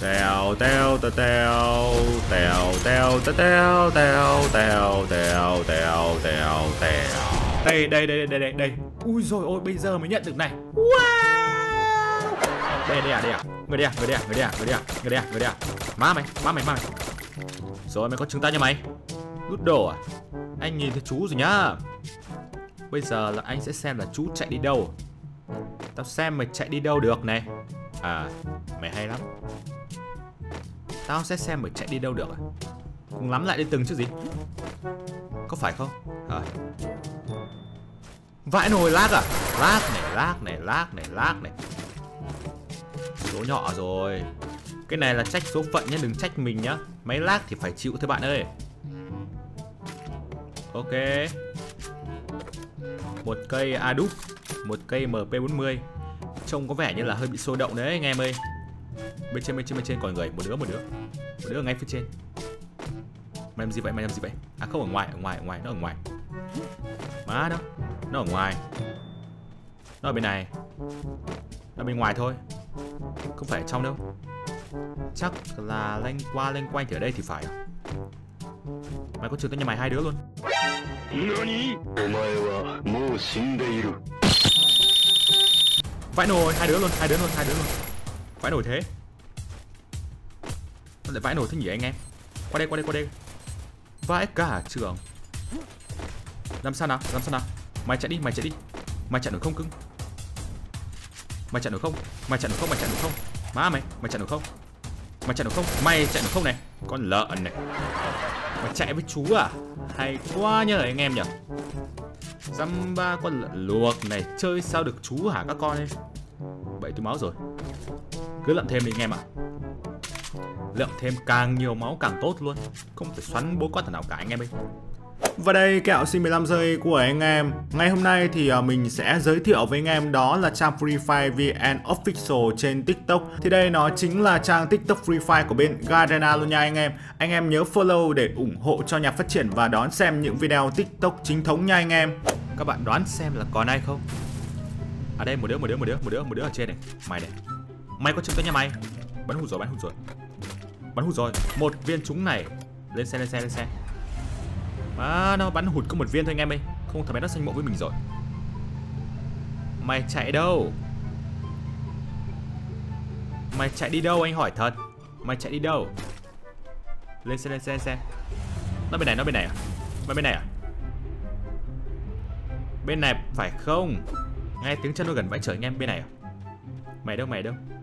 Tèo tèo tèo tèo tèo tèo tèo tèo tèo tèo tèo tèo tèo. Đây. Ui rồi ôi, bây giờ mới nhận được này. Wow. Đây à. Người đây à. Má mày. Rồi mày có chứng tay nha mày. Rút đồ à? Anh nhìn thấy chú rồi nhá. Bây giờ là anh sẽ xem là chú chạy đi đâu. Tao xem mày chạy đi đâu được này. À, mày hay lắm. Tao sẽ xem mày chạy đi đâu được à? Cùng lắm lại đi từng chứ gì. Có phải không? Hả? Vãi nồi lag à? Lag này. Số nhỏ rồi. Cái này là trách số phận nhá, đừng trách mình nhá. Máy lag thì phải chịu thôi bạn ơi. Ok. Một cây Adup, một cây MP40. Trông có vẻ như là hơi bị sôi động đấy anh em ơi. Bên trên còn người, một đứa ở ngay phía trên. Mày làm gì vậy? À không, ở ngoài, nó ở ngoài. Má đâu? Nó ở ngoài. Nó ở bên này. Nó bên ngoài thôi. Không phải ở trong đâu. Chắc là lanh quanh thì ở đây thì phải. Mày có trừ tới nhà mày 2 đứa luôn. Vãi nồi, 2 đứa luôn. Vãi nồi thế. Nó lại vãi nồi thế nhỉ anh em. Qua đây. Vãi cả trường. Làm sao nào? Mày chạy đi. Mày chạy nổi không cưng? Mày chạy nổi không? Má mày chạy nổi không? Mày chạy nổi không này? Con lợn này. Mày chạy với chú à? Hay quá nhờ anh em nhỉ. Dăm ba con lợn luộc này, chơi sao được chú hả các con ấy. Bậy túi máu rồi. Cứ lượm thêm đi anh em ạ. Lượm thêm càng nhiều máu càng tốt luôn. Không phải xoắn bố con thằng nào cả anh em ơi. Và đây kẹo xin 15 giây của anh em. Ngày hôm nay thì mình sẽ giới thiệu với anh em đó là trang Free Fire VN Official trên TikTok. Thì đây nó chính là trang TikTok Free Fire của bên Garena luôn nha anh em. Anh em nhớ follow để ủng hộ cho nhà phát triển và đón xem những video TikTok chính thống nha anh em. Các bạn đoán xem là còn ai không? À đây, một đứa ở trên này. Mày này. Mày có chứng tới nhà mày. Bắn hụt rồi. Một viên trúng này. Lên xe. À, nó bắn hụt có một viên thôi anh em ơi. Không, thằng bé nó xanh mộ với mình rồi. Mày chạy đâu? Mày chạy đi đâu anh hỏi thật. Mày chạy đi đâu? Lên xe. Nó bên này à? Mày bên này à? Bên này phải không? Nghe tiếng chân nó gần vãi trời anh em. Bên này à? Mày đâu?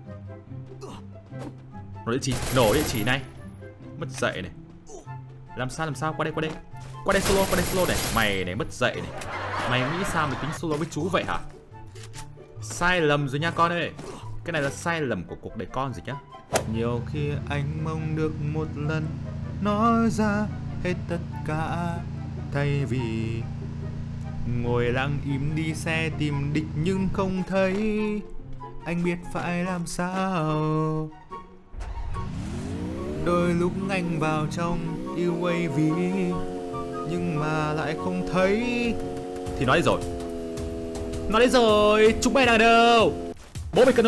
Nổ địa chỉ này. Mất dậy này. Làm sao? Qua đây solo này. Mày này mất dậy này. Mày nghĩ sao mày tính solo với chú vậy hả? Sai lầm rồi nha con ơi. Cái này là sai lầm của cuộc đời con rồi nhá. Nhiều khi anh mong được một lần nói ra hết tất cả, thay vì ngồi lặng im đi xe tìm địch nhưng không thấy. Anh biết phải làm sao. Đôi lúc anh vào trong UAV nhưng mà lại không thấy. Thì nói đấy rồi. Chúng mày đang ở đâu? Bố mày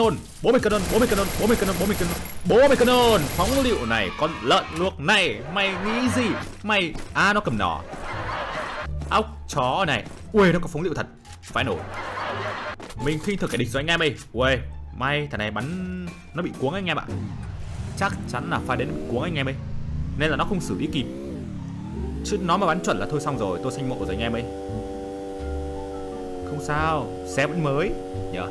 canon. Phóng lựu này, con lợn luộc này. Mày nghĩ gì? Mày nó cầm nỏ. Ốc chó này. Ui, nó có phóng lựu thật. Phải nổ. Mình khinh thường kẻ địch rồi anh em ơi. Ui, may thằng này bắn nó bị cuống anh em ạ. Chắc chắn là phải đến cuống anh em ấy. Nên là nó không xử lý kịp. Chứ nó mà bắn chuẩn là thôi xong rồi. Tôi xanh mộ rồi anh em ấy. Không sao, xe vẫn mới nhờ.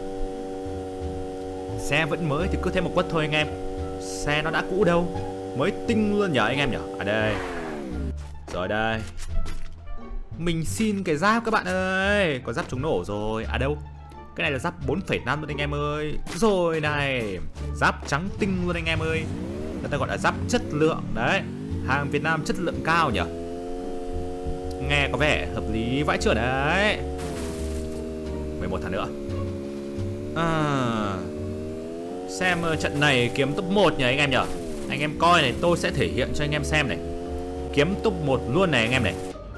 Xe vẫn mới thì cứ thêm một quất thôi anh em. Xe nó đã cũ đâu. Mới tinh luôn nhờ anh em nhờ. À đây. Rồi đây. Mình xin cái giáp các bạn ơi. Có giáp chống nổ rồi. À đâu? Cái này là giáp 4,5 luôn anh em ơi. Rồi này. Giáp trắng tinh luôn anh em ơi. Người ta gọi là giáp chất lượng. Đấy. Hàng Việt Nam chất lượng cao nhỉ. Nghe có vẻ hợp lý vãi chưởng đấy. 11 thằng nữa. Xem trận này kiếm top 1 nhỉ anh em nhỉ. Anh em coi này, tôi sẽ thể hiện cho anh em xem này. Kiếm top 1 luôn này anh em này.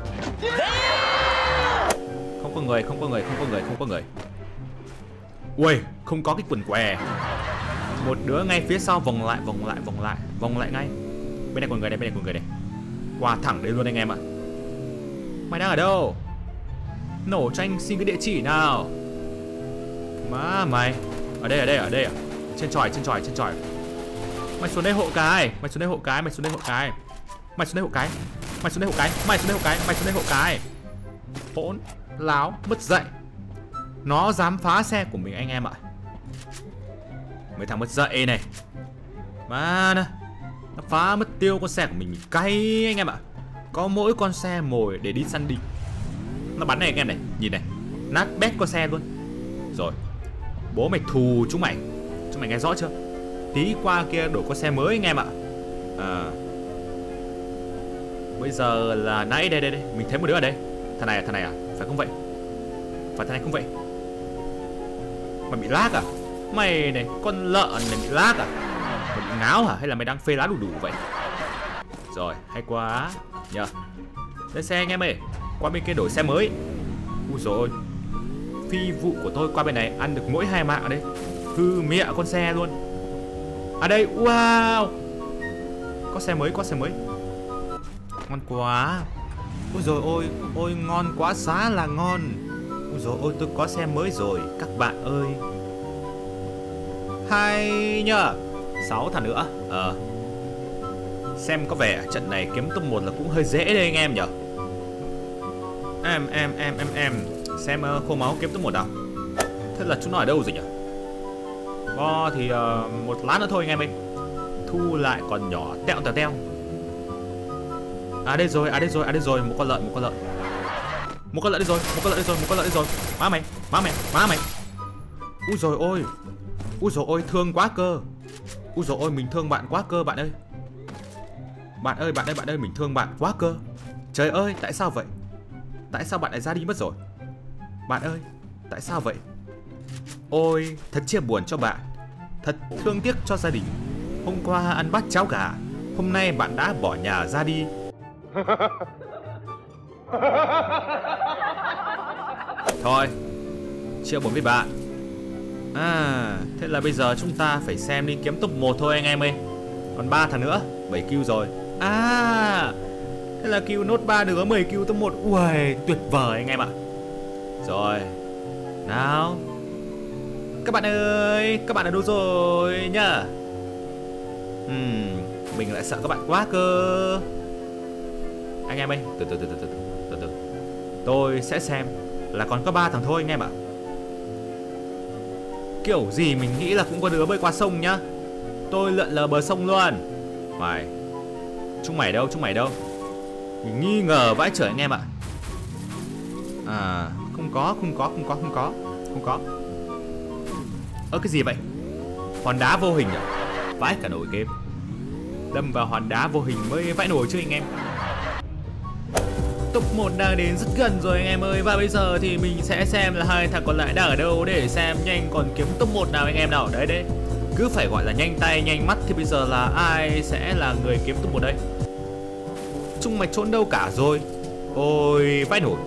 Không có người. Ui, không có cái quần què. Một đứa ngay phía sau vòng lại ngay. Bên này còn người này. Qua thẳng đây luôn anh em ạ. Mày đang ở đâu? Nổ cho anh xin cái địa chỉ nào. Má mày. Ở đây à? Trên chòi. Mày xuống đây hộ cái. Mày xuống đây hộ cái. Hỗn láo mất dạy. Nó dám phá xe của mình anh em ạ. Mấy thằng mất dạy này. Má nó phá mất tiêu con xe của mình cay anh em ạ. Có mỗi con xe mồi để đi săn địch. Nó bắn này anh em này, nhìn này. Nát bét con xe luôn. Rồi, bố mày thù chúng mày nghe rõ chưa? Tí qua kia đổi con xe mới anh em ạ. Bây giờ là nãy đây mình thấy một đứa ở đây. Thằng này à? Phải không vậy? Phải thằng này không vậy? Mày bị lag à? Mày này, con lợn này bị lag à? Mày bị ngáo hả? Hay là mày đang phê lá đủ vậy? Rồi, hay quá nhờ. Lên xe anh em ơi. Qua bên kia đổi xe mới. Úi dồi ôi. Phi vụ của tôi qua bên này ăn được mỗi 2 mạng ở đây. Hư mẹ con xe luôn. À đây, wow. Có xe mới. Ngon quá. Ôi dồi ôi, ngon quá xá là ngon. Ôi dồi ôi, tôi có xe mới rồi các bạn ơi. Hay nhờ. 6 thằng nữa. Xem có vẻ trận này kiếm top 1 là cũng hơi dễ đây anh em nhở. Em xem khô máu kiếm top 1 nào. Thế là chúng nó ở đâu rồi nhỉ? Thì một lát nữa thôi anh em ơi. Thu lại còn nhỏ teo. À đây rồi. Một con lợn đây rồi. Má mày. Úi dồi ôi, thương quá cơ. Úi dồi ôi, mình thương bạn quá cơ bạn ơi. Bạn ơi, mình thương bạn quá cơ. Trời ơi, tại sao vậy? Tại sao bạn lại ra đi mất rồi? Bạn ơi, tại sao vậy? Ôi, thật chia buồn cho bạn. Thật thương tiếc cho gia đình. Hôm qua ăn bát cháo gà, hôm nay bạn đã bỏ nhà ra đi. Thôi, chia buồn với bạn. Thế là bây giờ chúng ta phải xem đi kiếm top 1 thôi anh em ơi. Còn 3 thằng nữa, 7 kill rồi. Thế là kill nốt 3 đứa 10 kill top 1. Ui, tuyệt vời anh em ạ. Rồi, nào. Các bạn ơi, các bạn ở đâu rồi nhá? Mình lại sợ các bạn quá cơ. Anh em ơi, từ từ. Tôi sẽ xem là còn có 3 thằng thôi anh em ạ. Kiểu gì mình nghĩ là cũng có đứa bơi qua sông nhá. Tôi lượn lờ bờ sông luôn. Chúng mày đâu? Mình nghi ngờ vãi trời anh em ạ. Không có. Cái gì vậy? Hòn đá vô hình à? Vãi cả nồi game. Đâm vào hòn đá vô hình mới vãi nồi chứ anh em. Top 1 đang đến rất gần rồi anh em ơi. Và bây giờ thì mình sẽ xem là 2 thằng còn lại đang ở đâu để xem nhanh còn kiếm top 1 nào anh em nào. Đấy. Cứ phải gọi là nhanh tay nhanh mắt thì bây giờ là ai sẽ là người kiếm top 1 đây? Chúng mày trốn đâu cả rồi? Ôi vãi nổi.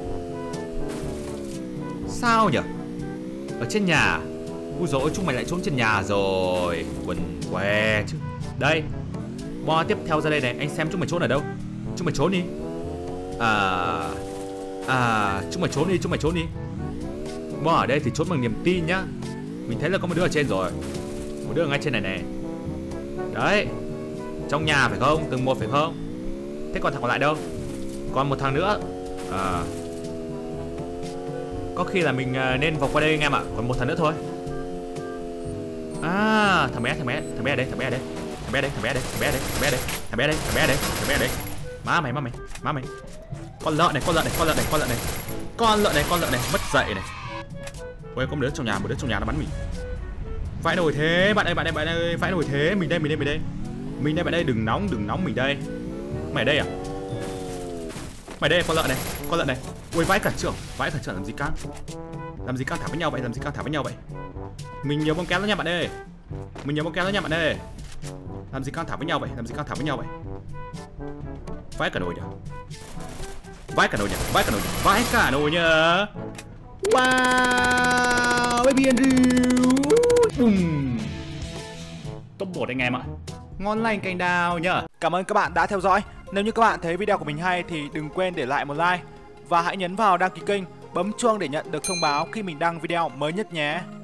Sao nhỉ? Ở trên nhà. Úi dồi ôi, chúng mày lại trốn trên nhà rồi. Quần què chứ. Đây, bo tiếp theo ra đây này. Anh xem chúng mày trốn ở đâu. Chúng mày trốn đi. Chúng mày trốn đi. Bo ở đây thì trốn bằng niềm tin nhá. Mình thấy là có một đứa ở trên rồi. Một đứa ở ngay trên này này. Đấy. Trong nhà phải không? Từng một phải không? Thế còn thằng còn lại đâu? Còn một thằng nữa. Có khi là mình nên vòng qua đây anh em ạ. Còn một thằng nữa thôi. Thằng bé ở đây. Má mày. Con lợn này. Mất dậy này. Ôi, có một đứa trong nhà nó bắn mình. Vãi nổi thế, bạn ơi, vãi nổi thế. Mình đây bạn ơi, đừng nóng mình đây. Mày ở đây à? Mày đây con lợn này. Ui vãi cả trưởng làm gì căng thả với nhau vậy? Mình nhiều bom kém đó nha bạn ơi. Làm gì căng thả với nhau vậy? Vãi cả nồi nhá. Wow, baby Andrew. Boom. top 1 anh em ạ. Ngon lành cành đào nhá. Cảm ơn các bạn đã theo dõi. Nếu như các bạn thấy video của mình hay thì đừng quên để lại một like và hãy nhấn vào đăng ký kênh, bấm chuông để nhận được thông báo khi mình đăng video mới nhất nhé.